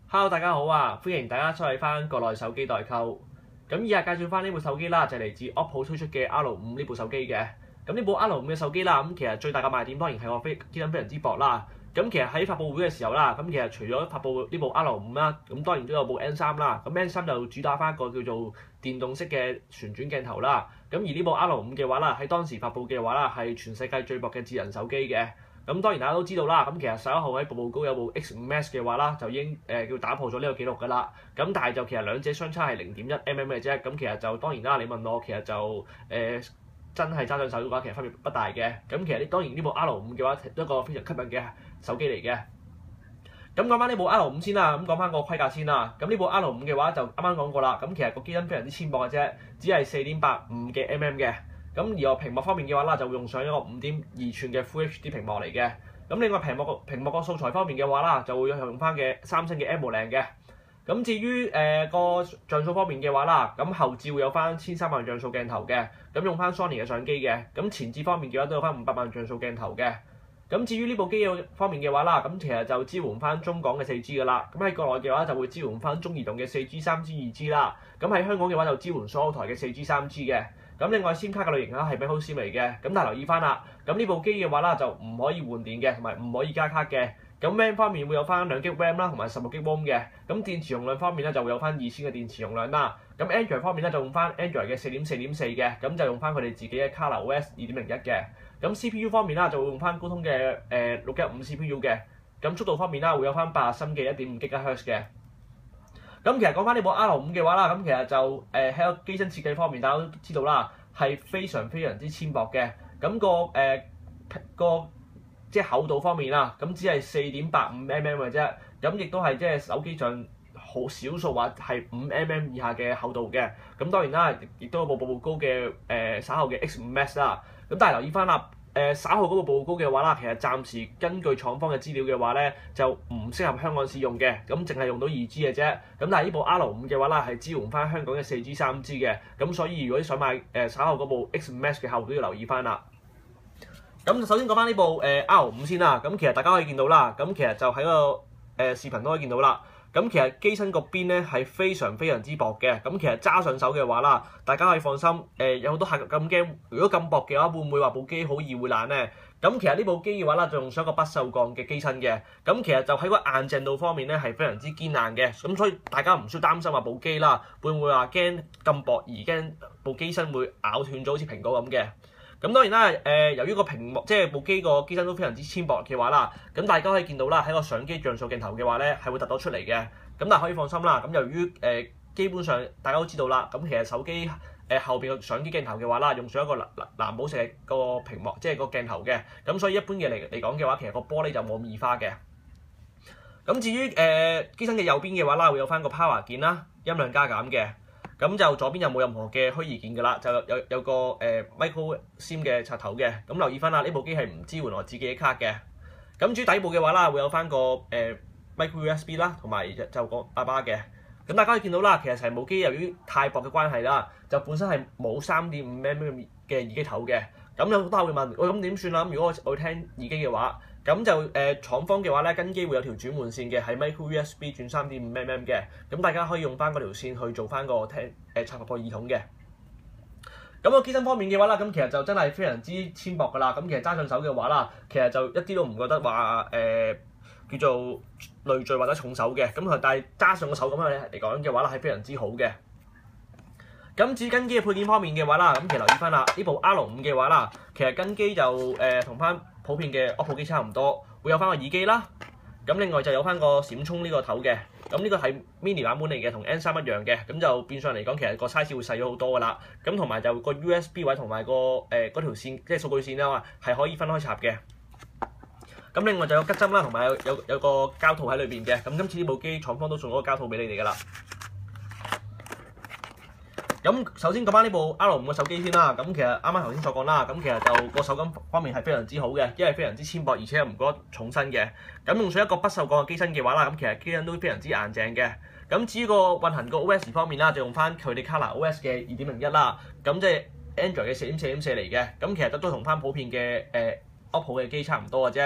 Hello，大家好啊！歡迎大家收睇翻國內手機代購。咁以下介紹翻呢部手機啦，就係嚟自 OPPO 推出嘅 R5呢部手機嘅。咁呢部 R5嘅手機啦，咁其實最大嘅賣點當然係個機身非常之薄啦。咁其實喺發佈會嘅時候啦，咁其實除咗發佈呢部 R5啦，咁當然都有部 N3啦。咁 N3就主打翻一個叫做電動式嘅旋轉鏡頭啦。咁而呢部 R5嘅話啦，喺當時發佈嘅話啦，係全世界最薄嘅智能手機嘅。咁當然大家都知道啦，咁其實11號喺步步高有部 X5S 嘅話啦，就已經叫打破咗呢個紀錄㗎啦。咁但係就其實兩者相差係0.1mm 嘅啫。咁其實就當然啦，你問我其實就真係揸上手嘅話，其實分別不大嘅。咁其實當然呢部 R5嘅話，一個非常吸引嘅手機嚟嘅。咁講翻呢部 R5先啦，咁講翻個規格先啦。咁呢部 R5嘅話就啱啱講過啦。咁其實個機身非常之輕薄嘅啫，只係4.85嘅 mm 嘅。咁而個屏幕方面嘅話啦，就會用上一個5.2寸嘅 Full HD 屏幕嚟嘅。咁另外屏幕個素材方面嘅話啦，就會用翻嘅三星嘅 AMOLED 嘅。咁至於個像素方面嘅話啦，咁後置會有翻1300萬像素鏡頭嘅，咁用翻 Sony 嘅相機嘅。咁前置方面嘅話都有翻500萬像素鏡頭嘅。咁至於呢部機方面嘅話啦，咁其實就支援翻中港嘅 4G 噶啦。咁喺國內嘅話就會支援翻中移動嘅 4G、3G、2G 啦。咁喺香港嘅話就支援所有台嘅 4G、3G 嘅。咁另外 SIM 卡嘅類型啦係 micro SIM 嚟嘅，咁但係留意翻啦，咁呢部機嘅話啦就唔可以換電嘅，同埋唔可以加卡嘅。咁 RAM 方面會有翻2GB RAM 啦，同埋16GB ROM 嘅。咁電池容量方面咧就會有翻2000嘅電池容量啦。咁 Android 方面咧就用翻 Android 嘅4.4.4嘅，咁就用翻佢哋自己嘅 ColorOS 2.01嘅。咁 CPU 方面啦就會用翻高通嘅615 CPU 嘅。咁速度方面啦會有翻8核心嘅 1.5GHz 嘅。咁其實講翻呢部 R5嘅話啦，咁其實就喺個機身設計方面，大家都知道啦，係非常之輕薄嘅。咁個即係厚度方面啦，咁只係4.85mm嘅啫。咁亦都係即係手機上好少數話係5mm以下嘅厚度嘅。咁當然啦，亦都有部步步高嘅稍後嘅 X5S 啦。咁但係留意翻啦。稍後嗰個步步高嘅話啦，其實暫時根據廠方嘅資料嘅話咧，就唔適合香港使用嘅，咁淨係用到2G 嘅啫。咁但係呢部 R5嘅話啦，係支援翻香港嘅4G、3G 嘅，咁所以如果你想買稍後嗰部 X5S 嘅客戶都要留意翻啦。咁首先講翻呢部R5先啦，咁其實大家可以見到啦，咁其實就喺個視頻都可以見到啦。咁其實機身個邊咧係非常之薄嘅，咁其實揸上手嘅話啦，大家可以放心。有好多客咁驚，如果咁薄嘅話，會唔會話部機好易會爛咧？咁其實呢部機嘅話啦，就用上一個不鏽鋼嘅機身嘅，咁其實就喺個硬淨度方面咧係非常之堅硬嘅，咁所以大家唔需要擔心話部機啦，會唔會話驚咁薄而驚部機身會咬斷咗好似蘋果咁嘅。咁當然啦，由於個屏幕即係部機個機身都非常之輕薄嘅話啦，咁大家可以見到啦，喺個相機像素鏡頭嘅話咧係會突到出嚟嘅。咁但係可以放心啦，咁由於基本上大家都知道啦，咁其實手機後邊個相機鏡頭嘅話啦，用上一個藍寶石個屏幕，即係個鏡頭嘅，咁所以一般嘅嚟講嘅話，其實個玻璃就冇咁易花嘅。咁至於機身嘅右邊嘅話啦，會有翻個 power 鍵啦，音量加減嘅。咁就左邊就冇任何嘅虛擬鍵㗎啦，就有個micro SIM 嘅插頭嘅。咁留意翻啦，呢部機係唔支援我自己嘅卡嘅。咁至於底部嘅話啦，會有翻個micro USB 啦，同埋就個喇叭嘅。咁大家可以見到啦，其實成部機由於太薄嘅關係啦，就本身係冇3.5mm嘅耳機頭嘅。咁有好多人會問，喂，咁點算啊？咁如果我聽耳機嘅話，咁就廠方嘅話咧，跟機會有條轉換線嘅，係 micro USB 轉3.5mm嘅。咁大家可以用翻嗰條線去做翻個插入個耳筒嘅。咁個機身方面嘅話啦，咁其實就真係非常之輕薄㗎啦。咁其實揸上手嘅話啦，其實就一啲都唔覺得話叫做累贅或者重手嘅。咁但係揸上個手咁樣嚟講嘅話啦，係非常之好嘅。咁至於跟機嘅配件方面嘅話啦，咁其實留意翻啦，呢部 R5嘅話啦，其實跟機就同翻普遍嘅 OPPO 機差唔多，會有翻個耳機啦。咁另外就有翻個閃充呢個頭嘅，咁呢個係 mini 版本嚟嘅，同 N3 一樣嘅。咁就變相嚟講，其實個 size 會細咗好多㗎啦。咁同埋就個 USB 位同埋個嗰條線，即係數據線啦，係可以分開插嘅。咁另外就有吉針啦，同埋有個膠套喺裏邊嘅。咁今次呢部機廠方都送咗個膠套俾你哋㗎啦。咁首先講翻呢部 R5 嘅手機先啦，咁其實啱啱頭先所講啦，咁其實就個手感方面係非常之好嘅，因為非常之輕薄，而且又唔覺得重身嘅。咁用上一個不鏽鋼嘅機身嘅話啦，咁其實機身都非常之硬淨嘅。咁至於個運行個 OS 方面啦，就用翻佢哋 ColorOS 嘅2.01啦，咁即係 Android 嘅4.4.4嚟嘅。咁其實都同翻普遍嘅OPPO 嘅機差唔多嘅啫。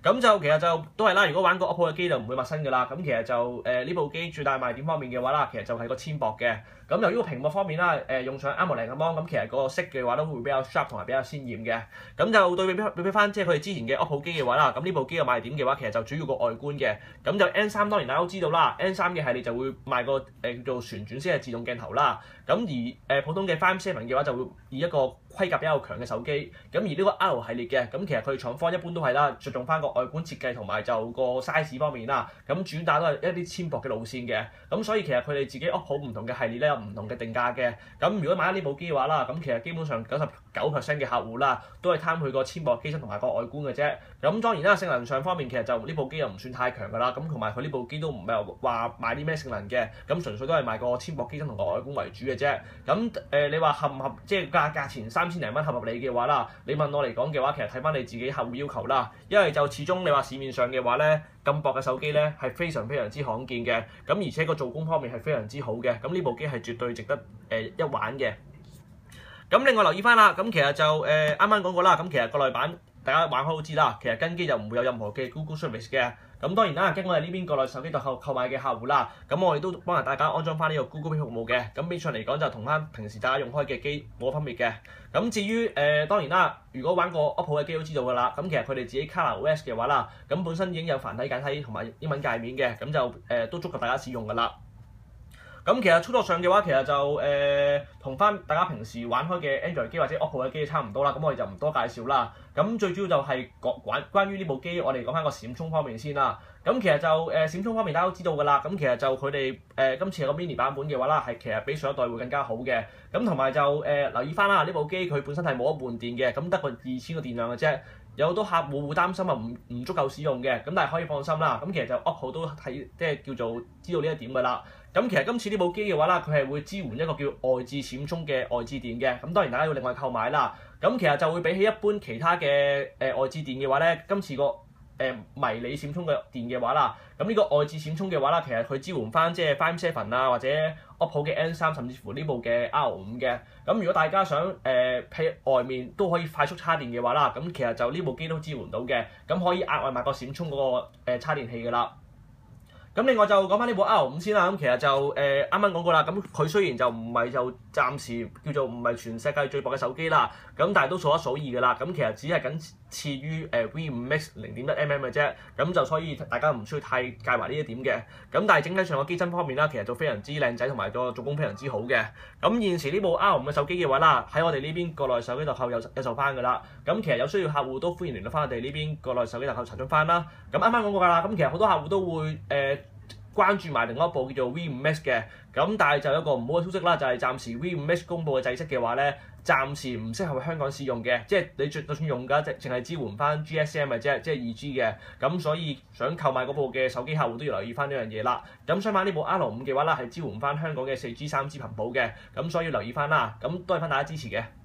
咁就其實就都係啦，如果玩過 OPPO 嘅機就唔會陌生㗎啦。咁其實就呢部機最大賣點方面嘅話啦，其實就係個纖薄嘅。咁由於個屏幕方面啦，用上 AMOLED 嘅芒，咁其實個色嘅話都會比較 sharp 同埋比較鮮豔嘅。咁就對比翻即係佢哋之前嘅 OPPO 機嘅話啦，咁呢部機嘅賣點嘅話，其實就主要個外觀嘅。咁就 N3 當然大家都知道啦，N3 嘅系列就會賣個叫做旋轉式嘅自動鏡頭啦。咁而普通嘅 5-7嘅話就會以一個規格比較強嘅手機。咁而呢個 R 系列嘅，咁其實佢哋廠方一般都係啦，着重翻個外觀設計同埋就個 size 方面啦。咁主打都係一啲纖薄嘅路線嘅。咁所以其實佢哋自己 OPPO 唔同嘅系列咧有唔同嘅定價嘅。咁如果買咗呢部機嘅話啦，咁其實基本上99% 嘅客戶啦，都係貪佢個纖薄機身同埋個外觀嘅啫。咁當然啦，性能上方面其實就呢部機又唔算太強㗎啦。咁同埋佢呢部機都唔係話賣啲咩性能嘅，咁純粹都係賣個纖薄機身同個外觀為主嘅啫。咁你話合唔合即係價錢3000零蚊合唔合理嘅話啦？你問我嚟講嘅話，其實睇翻你自己客戶要求啦。因為就始終你話市面上嘅話咧，咁薄嘅手機咧係非常之罕見嘅。咁而且個做工方面係非常之好嘅。咁呢部機係絕對值得一玩嘅。咁另外留意翻啦，咁其實就啱啱講過啦，咁其實國內版大家玩開都知啦，其實跟機就唔會有任何嘅 Google Service 嘅。咁當然啦，經我哋呢邊國內手機度購買嘅客戶啦，咁我哋都幫大家安裝翻呢個 Google Pay 服務嘅。咁變相嚟講就同翻平時大家用開嘅機冇分別嘅。咁至於當然啦，如果玩過 OPPO 嘅機都知道㗎啦，咁其實佢哋自己 ColorOS 嘅話啦，咁本身已經有繁體簡體同埋英文界面嘅，咁就都足夠大家使用㗎啦。咁其實操作上嘅話，其實就同翻大家平時玩開嘅 Android 機或者 OPPO 嘅機差唔多啦。咁我哋就唔多介紹啦。咁最主要就係關於呢部機，我哋講翻個閃充方面先啦。咁其實就閃充方面大家都知道㗎啦。咁其實就佢哋今次個 mini 版本嘅話啦，係其實比上一代會更加好嘅。咁同埋就留意翻啦，呢部機佢本身係冇得換電嘅，咁得個2000個電量嘅啫。有好多客戶會擔心啊，唔足夠使用嘅，咁但係可以放心啦。咁其實就 OPPO 都係即係叫做知道呢一點㗎啦。咁其實今次呢部機嘅話啦，佢係會支援一個叫外置閃充嘅外置電嘅。咁當然大家要另外購買啦。咁其實就會比起一般其他嘅外置電嘅話咧，今次個迷你閃充嘅電嘅話啦，咁呢個外置閃充嘅話啦，其實佢支援翻即係5-7啊，或者 OPPO 嘅 N3，甚至乎呢部嘅 R5嘅。咁如果大家想喺外面都可以快速插電嘅話啦，咁其實就呢部機都支援到嘅。咁可以額外買個閃充嗰個插電器㗎啦。咁另外就講翻呢部 R5先啦，咁其實就啱啱講過啦，咁佢雖然就唔係就暫時叫做唔係全世界最薄嘅手機啦，咁但係都數一數二㗎啦，咁其實只係僅次於V5 Max 0.1mm 嘅啫，咁就所以大家唔需要太介懷呢一點嘅。咁但係整體上個機身方面啦，其實就非常之靚仔，同埋個做工非常之好嘅。咁現時呢部 R5 嘅手機嘅話啦，喺我哋呢邊國內手機度購有售翻㗎啦。咁其實有需要客戶都歡迎聯絡翻我哋呢邊國內手機度購查詢翻啦。咁啱啱講過㗎啦，咁其實好多客戶都會關注埋另外一部叫做 V5 Max 嘅，咁但係就有一個唔好嘅消息啦，就係暫時 V5 Max 公佈嘅制式嘅話咧，暫時唔適合喺香港使用嘅，即係你就算用㗎，淨係支援翻 GSM 嘅啫，即係2G 嘅，咁所以想購買嗰部嘅手機客戶都要留意翻呢樣嘢啦。咁相反呢部 R5 嘅話啦，係支援翻香港嘅4G 3G 頻譜嘅，咁所以要留意翻啦。咁多謝翻大家支持嘅。